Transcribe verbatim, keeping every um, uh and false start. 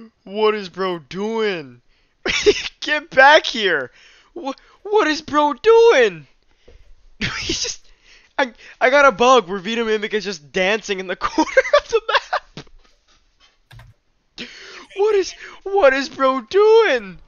What is bro doing? Get back here! What what is bro doing? He's just I I got a bug where Vita Mimic is just dancing in the corner of the map. What is what is bro doing?